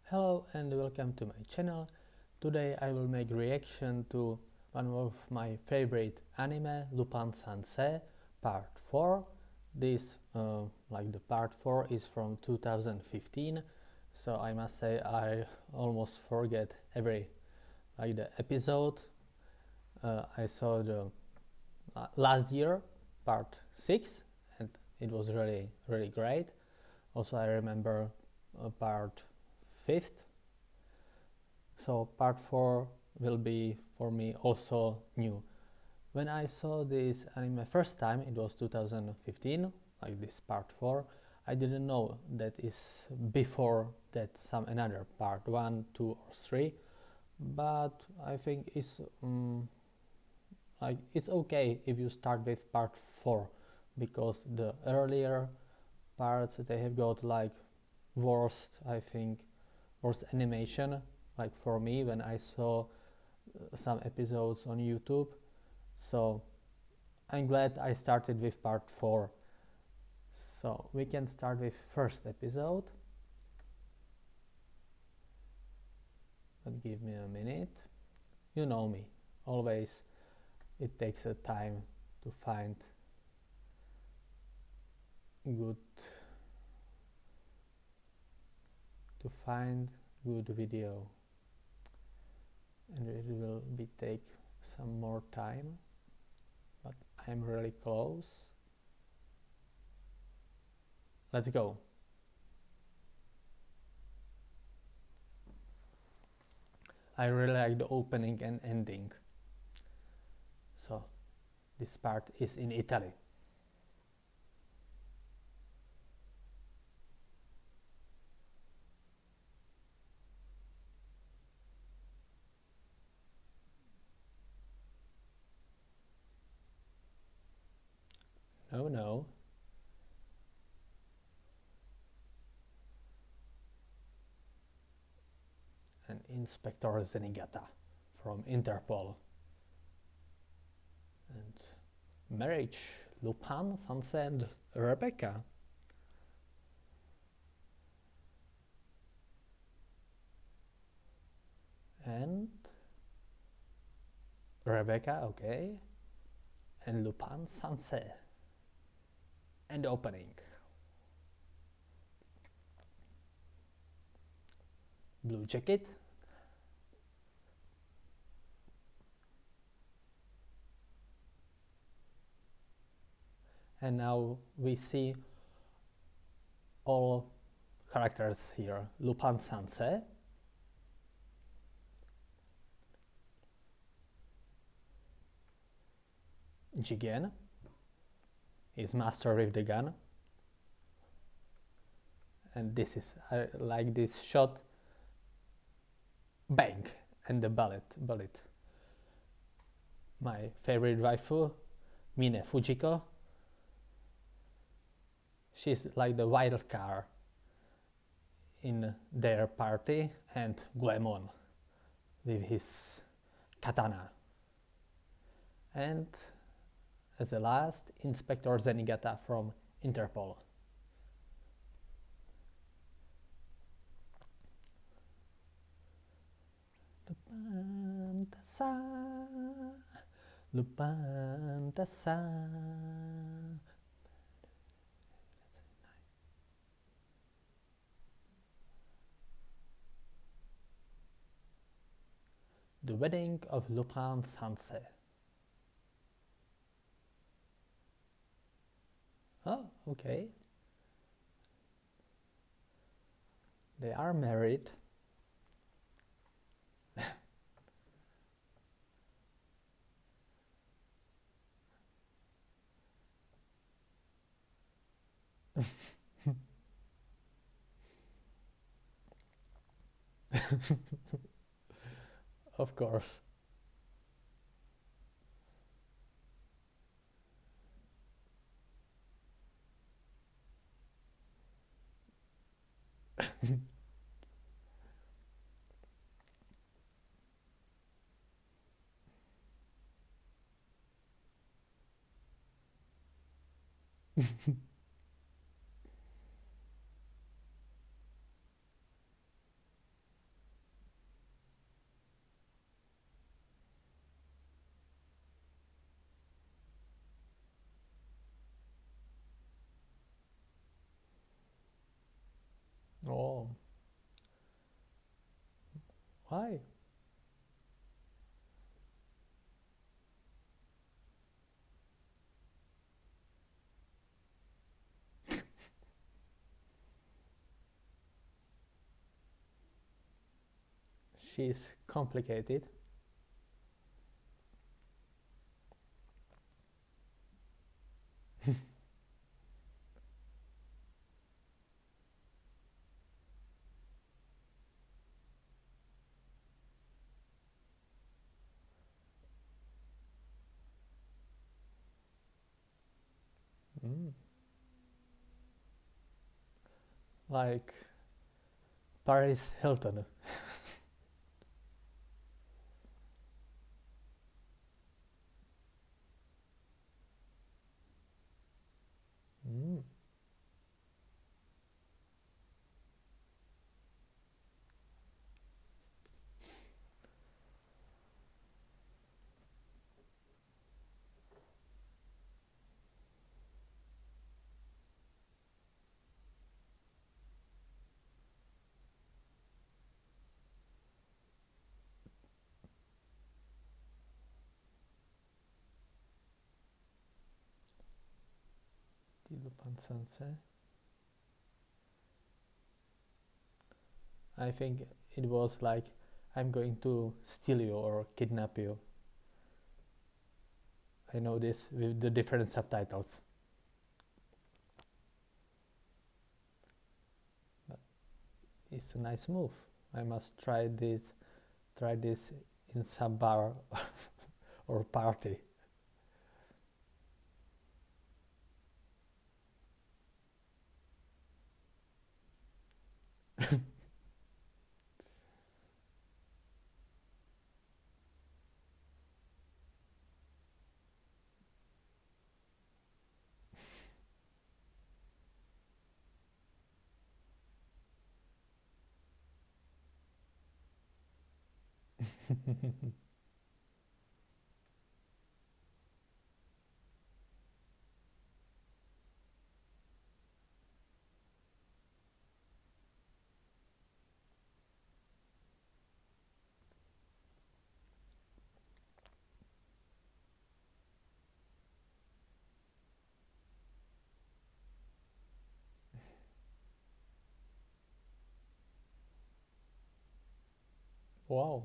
Hello and welcome to my channel. Today I will make reaction to one of my favorite anime, Lupin Sansei Part 4. The Part 4 is from 2015, so I must say I almost forget every the episode. I saw the last year Part 6 and it was really great. Also I remember Part 5th. So part 4 will be for me also new. When I saw this anime first time, it was 2015, like this part 4. I didn't know that is before that some another part 1, 2 or 3, but I think it's it's okay if you start with part 4, because the earlier parts they have got like worst animation, like for me when I saw some episodes on YouTube. So I'm glad I started with part 4. So we can start with first episode, but give me a minute. You know me, always it takes a time to find good video, and it will be take some more time, but I'm really close. Let's go. I really like the opening and ending. So this part is in Italy. No. And Inspector Zenigata from Interpol. And marriage, Lupin, Sansei and Rebecca. And Rebecca, okay. And Lupin, Sansei. And opening. Blue jacket. And now we see all characters here. Lupin Sansei. Jigen. His master with the gun. And this is, I like this shot. Bang! And the bullet. My favorite waifu, Mine Fujiko. She's like the wild card in their party, and Goemon with his katana. And as the last, Inspector Zenigata from Interpol. Lupin Tassa. The Wedding of Lupin Sansei. Oh, okay. They are married. Of course. Why? She's complicated. Mm. Like Paris Hilton. Mm. The Lupin Sensei. I think it was like, I'm going to steal you or kidnap you. I know this with the different subtitles. But it's a nice move. I must try this in some bar or party. Wow.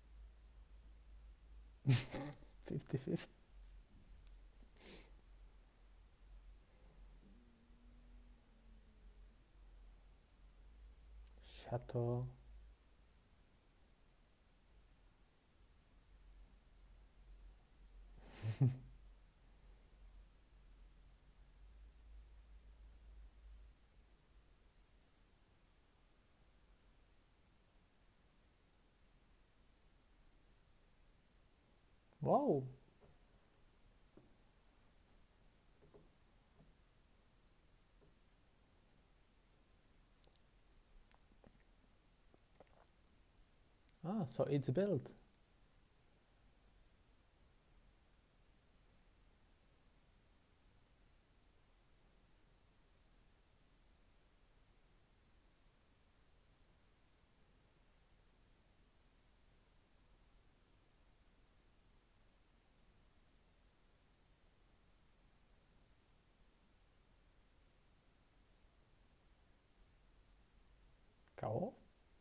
50-50. Chateau. Wow. Ah, so it's built. Cool.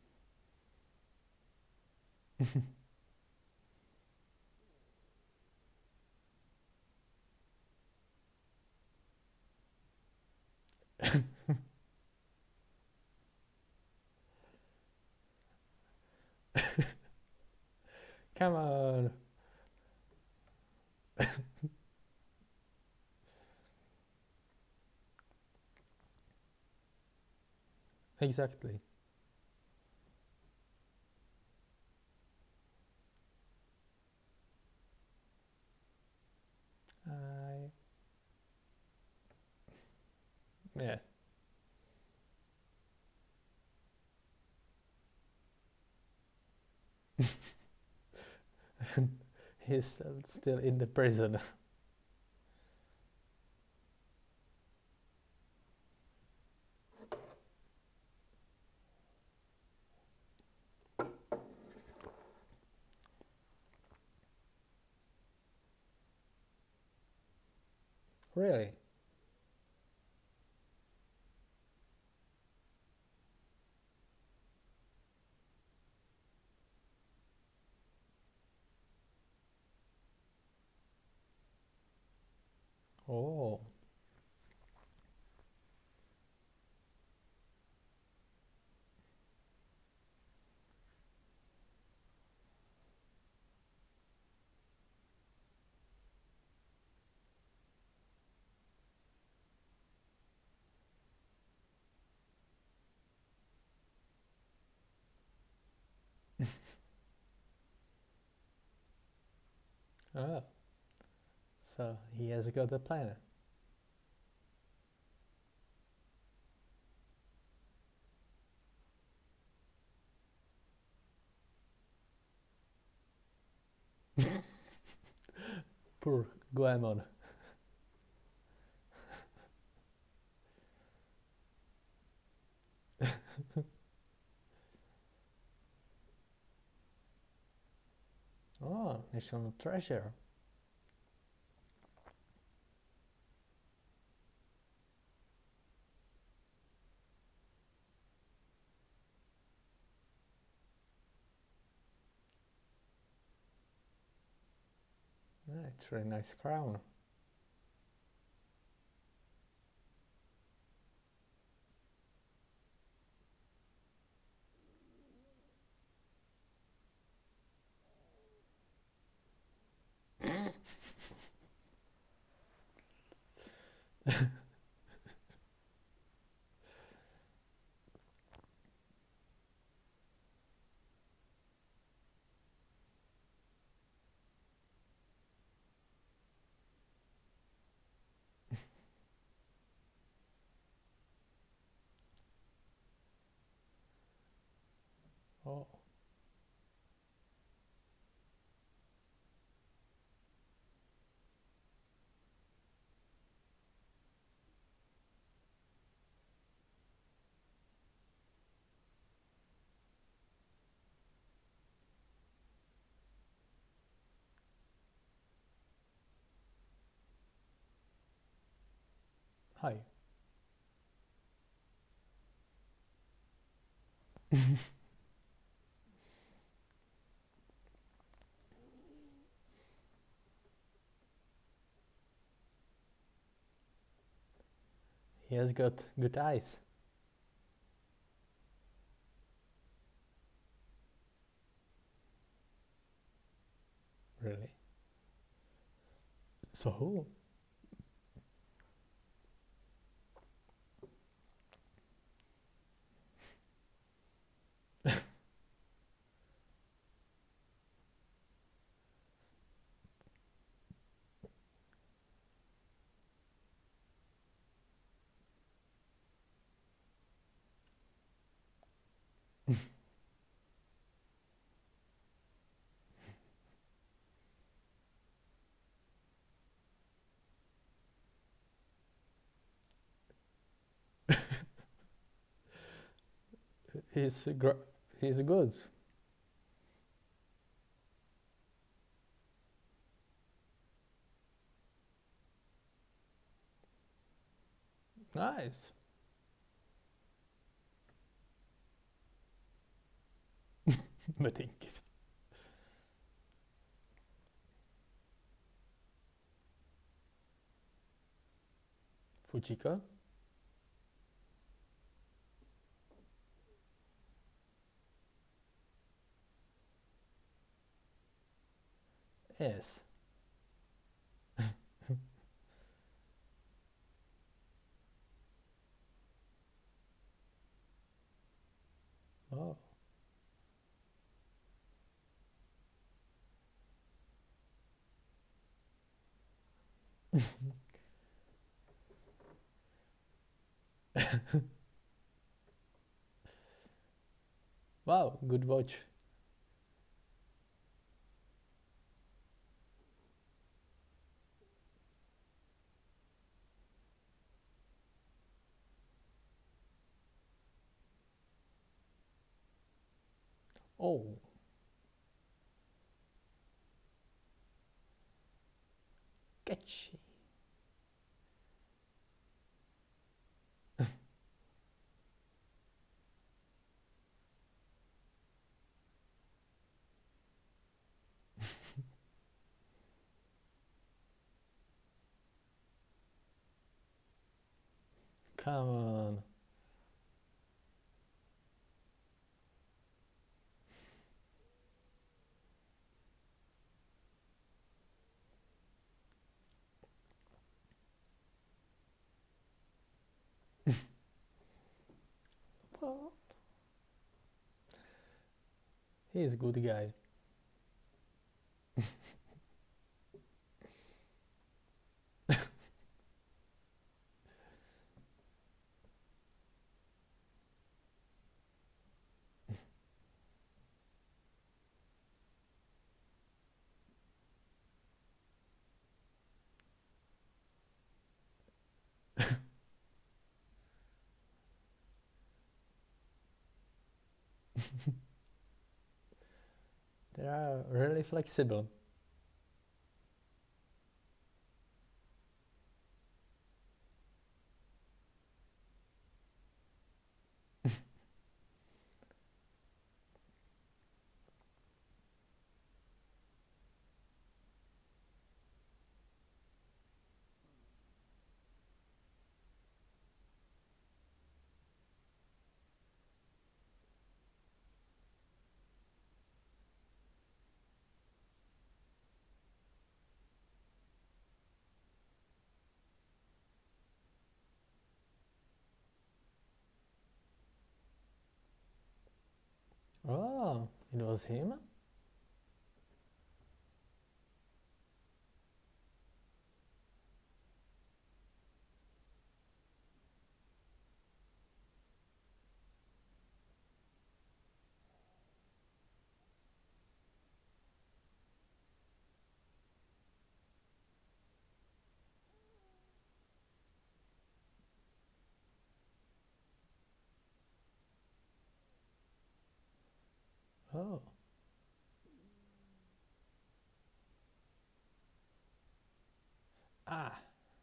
Come on. Exactly. I Yeah. He's still in the prison. Really? Oh. Oh. So he has got a plan. Poor Goemon. Oh, national treasure. Yeah, it's a really nice crown. Oh. Hi. He has got good eyes. Really? So who? He's he's good. Nice. Bedenkt. Fujiko? Yes. Oh. Wow, good watch. Oh. Catchy. Come on. Well, he's a good guy. They are really flexible. Oh, it was him? Oh. Ah,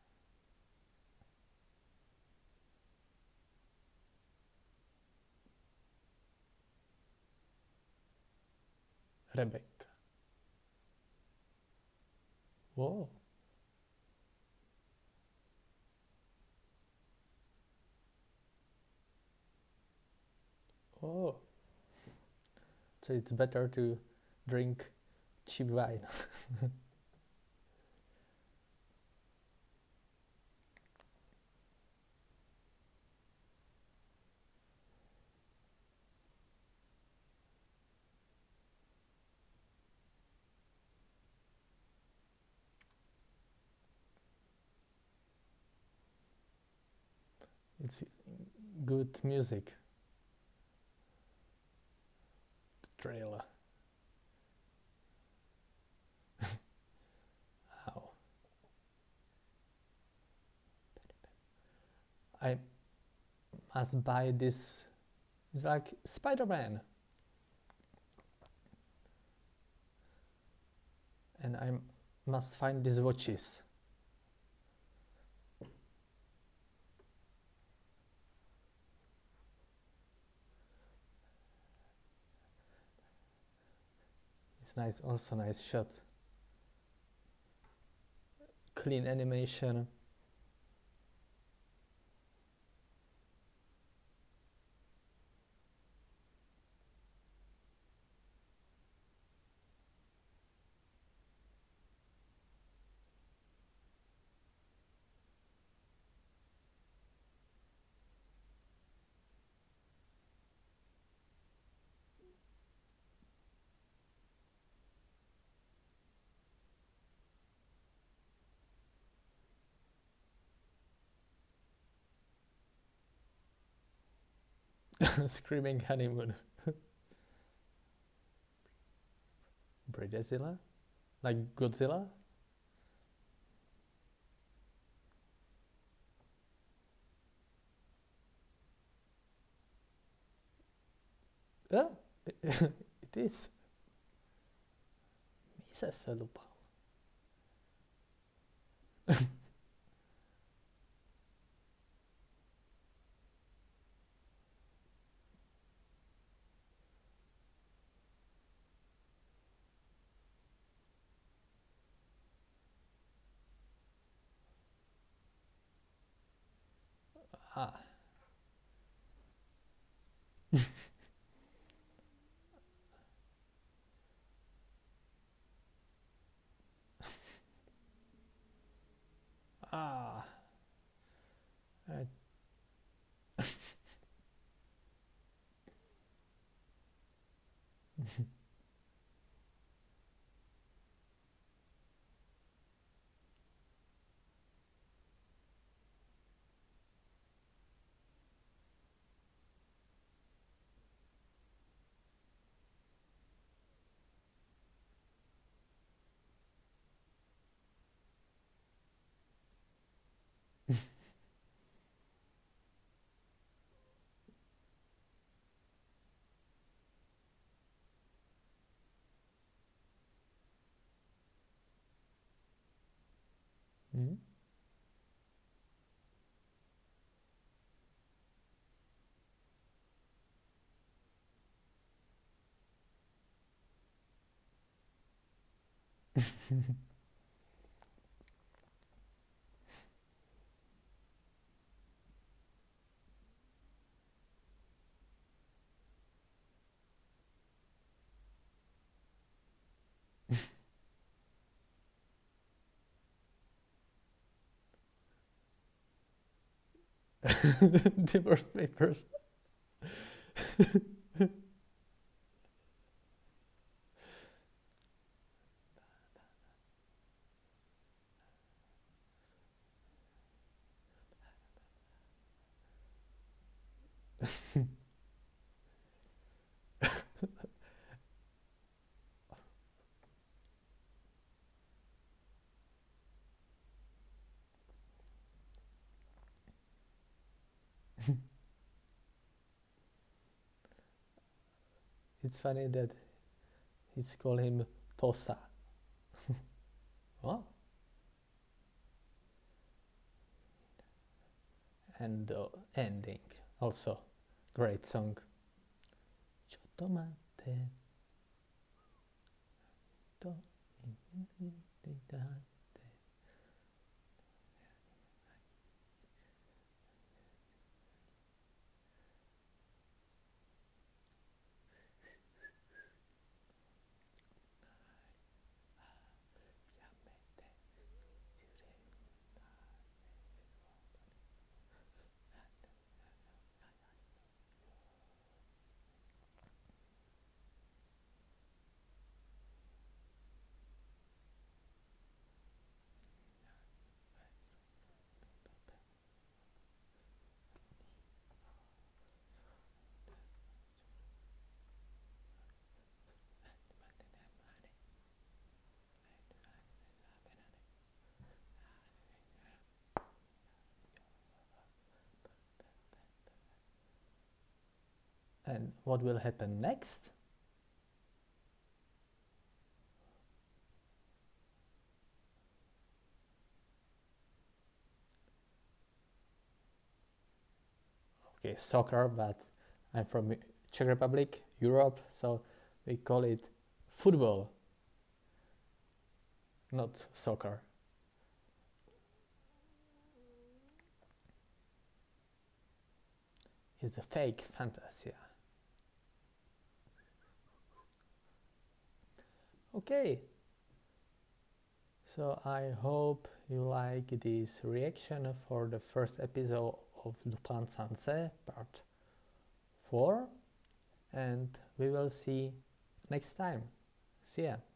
Rebecca. Whoa. Oh. So it's better to drink cheap wine. It's good music. The trailer. Ow. I must buy this. It's like Spider-Man. And I must find these watches. It's nice, also nice shot. Clean animation. Screaming honeymoon. Bridezilla? Like Godzilla? Oh, it is. Mrs. Lupin. Ah. Ah. I Hmm? Divorce papers. It's funny that it's called him Tosa. Oh, and the ending also great song. Chotomate. And what will happen next? Okay, soccer, but I'm from Czech Republic, Europe, so we call it football, not soccer. It's a fake fantasia. Okay, so I hope you like this reaction for the first episode of Lupin Sanse part 4, and we will see next time. See ya.